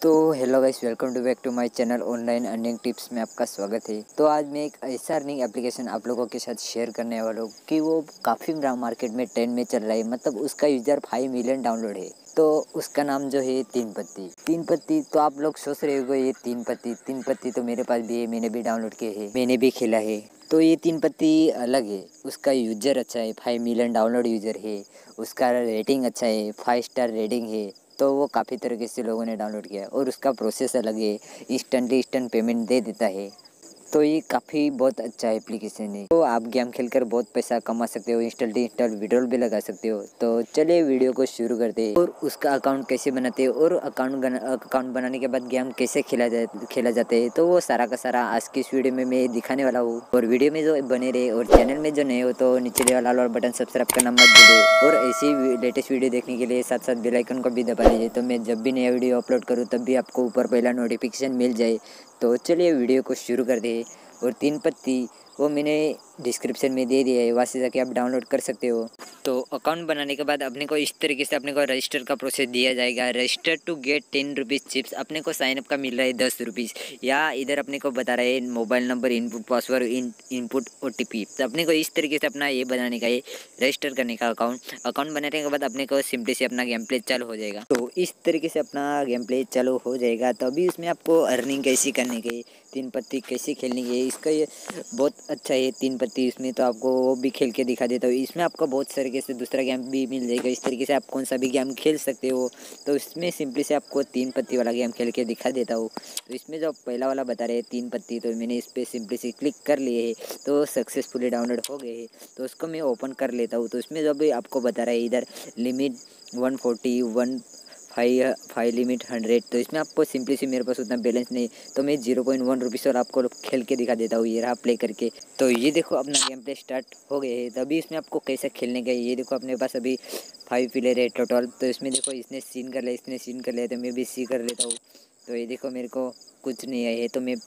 तो hello guys, welcome to back to my channel online earning tips में आपका स्वागत है। तो आज मैं एक ऐसा अर्निंग एप्लीकेशन आप लोगों के साथ शेयर करने वाला हूँ कि वो काफ़ी मार्केट में ट्रेंड में चल रहा है। मतलब उसका यूज़र 5 मिलियन डाउनलोड है। तो उसका नाम जो है तीन पत्ती। तीन पत्ती तो आप लोग सोच रहे हो ये तीन पत्ती तो मेरे पास भी है, मैंने भी डाउनलोड किया है, मैंने भी खेला है। तो ये तीन पत्ती अलग है। उसका यूज़र अच्छा है, 5 मिलियन डाउनलोड यूज़र है। उसका रेटिंग अच्छा है, 5 स्टार रेटिंग है। तो वो काफ़ी तरीके से लोगों ने डाउनलोड किया और उसका प्रोसेस अलग है। इंस्टेंट पेमेंट दे देता है। तो ये काफ़ी बहुत अच्छा एप्लीकेशन है। तो आप गेम खेलकर बहुत पैसा कमा सकते हो, इंस्टॉल विड्रॉल भी लगा सकते हो। तो चलिए वीडियो को शुरू करते हैं और उसका अकाउंट कैसे बनाते हैं और अकाउंट बनाने के बाद गेम कैसे खेला जाता है, तो वो सारा का सारा आज की इस वीडियो में मैं दिखाने वाला हूँ। और वीडियो में जो बने रहे और चैनल में जो नए हो तो नीचे वाला लाल वाला बटन सब्सक्राइब करना मत भूलिए। और ऐसी लेटेस्ट वीडियो देखने के लिए साथ साथ बेल आइकन को भी दबा लीजिए, तो मैं जब भी नया वीडियो अपलोड करूँ तब भी आपको ऊपर पहला नोटिफिकेशन मिल जाए। तो चलिए वीडियो को शुरू कर दे। और तीन पत्ती वो मैंने डिस्क्रिप्शन में दे दिया है, वहाँ से जाके आप डाउनलोड कर सकते हो। तो अकाउंट बनाने के बाद अपने को इस तरीके से अपने को रजिस्टर का प्रोसेस दिया जाएगा। Register to get 10 rupees chips. अपने को साइनअप का मिल रहा है 10 रुपीज़। या इधर अपने को बता रहा है mobile number, input password, input OTP। तो अपने को इस तरीके से अपना ये बनाने का है, रजिस्टर करने का अकाउंट बनाने के बाद अपने को सिंपली से अपना गेम प्ले चालू हो जाएगा। तो इस तरीके से अपना गेम प्ले चालू हो जाएगा। तो अभी उसमें आपको अर्निंग कैसी करने की, तीन पत्ती कैसे खेलनी है, इसका ये बहुत अच्छा है तीन पत्ती। इसमें तो आपको वो भी खेल के दिखा देता हूँ। इसमें आपको बहुत तरीके से दूसरा गेम भी मिल जाएगा। इस तरीके से आप कौन सा भी गेम खेल सकते हो। तो इसमें सिंपली से आपको तीन पत्ती वाला गेम खेल के दिखा देता हूँ। तो इसमें जो पहला वाला बता रहे हैं तीन पत्ती, तो मैंने इस पर सिंपली से क्लिक कर लिए है, तो सक्सेसफुली डाउनलोड हो गए हैं। तो उसको मैं ओपन कर लेता हूँ। तो इसमें जो भी आपको बता रहा है इधर लिमिट 140, फाइव लिमिट 100। तो इसमें आपको सिंपली से मेरे पास उतना बैलेंस नहीं, तो मैं 0.1 रुपीज़ और आपको खेल के दिखा देता हूँ। ये रहा प्ले करके। तो ये देखो अपना गेम प्ले स्टार्ट हो गए है। तभी इसमें आपको कैसे खेलने का है, ये देखो अपने पास अभी 5 प्लेयर है टोटल। तो इसमें देखो इसने सीन कर लिया, इसने सीन कर लिया, तो मैं भी सी कर लेता हूँ। तो ये देखो मेरे को कुछ नहीं है, तो मैं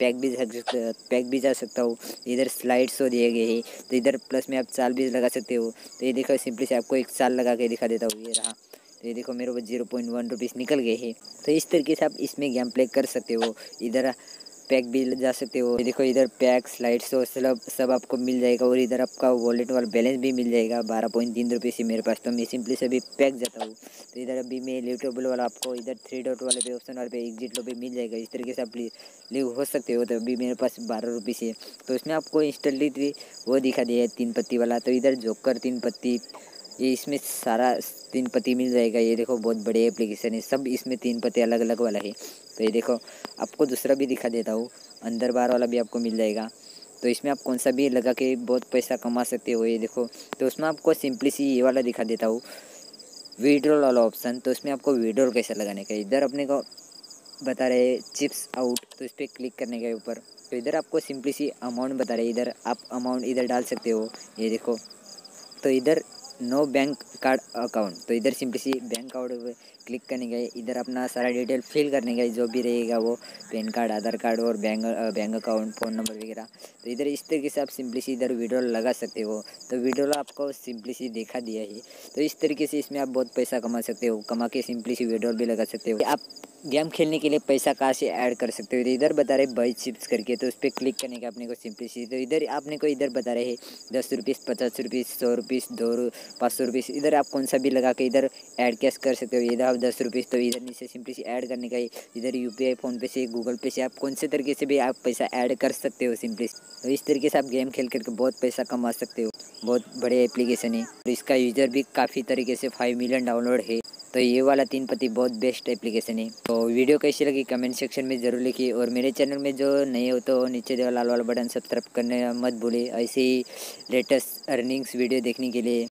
पैक भी जा सकता हूँ। इधर स्लाइड शो दिए गए हैं, तो इधर प्लस में आप चाल भी लगा सकते हो। तो ये देखो सिंपली से आपको एक चाल लगा के दिखा देता हूँ। ये रहा। तो ये देखो मेरे को 0.1 रुपीज़ निकल गए हैं। तो इस तरीके से आप इसमें गेम प्ले कर सकते हो। इधर पैक भी जा सकते हो। ये देखो इधर पैक स्लाइड्स तो सब आपको मिल जाएगा। और इधर आपका वॉलेट वाला बैलेंस भी मिल जाएगा 12.3 रुपये से मेरे पास। तो मैं सिंपली से अभी पैक जाता हूँ। तो इधर अभी मैं लीव वाला आपको इधर 3 डॉट वाले पे ऑप्शन वाले पे एग्जिट लो पे मिल जाएगा। इस तरीके से आप लीव हो सकते हो। तो अभी मेरे पास 12 रुपये है। तो इसमें आपको इंस्टेंटली वो दिखा दिया है तीन पत्ती वाला। तो इधर जोकर तीन पत्ती, ये इसमें सारा तीन पत्ती मिल जाएगा। ये देखो बहुत बड़े एप्लीकेशन है, सब इसमें तीन पत्ती अलग अलग वाला है। तो ये देखो आपको दूसरा भी दिखा देता हूँ, अंदर बार वाला भी आपको मिल जाएगा। तो इसमें आप कौन सा भी लगा के बहुत पैसा कमा सकते हो। ये देखो तो उसमें आपको सिंपली सी ये वाला दिखा देता हूँ, विड्रॉल वाला ऑप्शन। तो इसमें आपको विड्रॉल कैसे लगाने का, इधर अपने को बता रहे चिप्स आउट। तो इस पर क्लिक करने के ऊपर तो इधर आपको सिंपली सी अमाउंट बता रहे, इधर आप अमाउंट इधर डाल सकते हो। ये देखो तो इधर नो बैंक कार्ड अकाउंट, तो इधर सिंपली सी बैंक अकाउंट क्लिक करने का, इधर अपना सारा डिटेल फिल करने का जो भी रहेगा वो पैन कार्ड, आधार कार्ड और बैंक अकाउंट, फ़ोन नंबर वगैरह। तो इधर इस तरीके से आप सिंपली सी इधर विड्रॉल लगा सकते हो। तो विड्रॉल आपको सिंपली सी देखा दिया है। तो इस तरीके से इसमें आप बहुत पैसा कमा सकते हो, कमा के सिंपली सी विड्रॉल भी लगा सकते हो। आप गेम खेलने के लिए पैसा कहाँ से ऐड कर सकते हो, तो इधर बता रहे बाई चिप्स करके। तो उस पर क्लिक करने का अपने को सिंपली सी, तो इधर आपने को इधर बता रहे 10 रुपीज़, 50 रुपीज़, 100 रुपीज़, 500 रुपीज़। इधर आप कौन सा भी लगा के इधर ऐड कैश कर सकते हो। इधर आप 10 रुपीज़, तो इधर नीचे सिंपली से ऐड करने का ही, इधर UPI, फ़ोनपे से, गूगल पे से आप कौन से तरीके से भी आप पैसा ऐड कर सकते हो सिंपली। तो इस तरीके से आप गेम खेल करके बहुत पैसा कमा सकते हो। बहुत बड़े एप्लीकेशन है और इसका यूज़र भी काफ़ी तरीके से 5 मिलियन डाउनलोड है। तो ये वाला तीन पत्ती बहुत बेस्ट एप्लीकेशन है। तो वीडियो कैसी लगी कमेंट सेक्शन में ज़रूर लिखिए। और मेरे चैनल में जो नए हो तो नीचे जो लाल वाला बटन सब्सक्राइब करने मत भूलिए, ऐसे ही लेटेस्ट अर्निंग्स वीडियो देखने के लिए।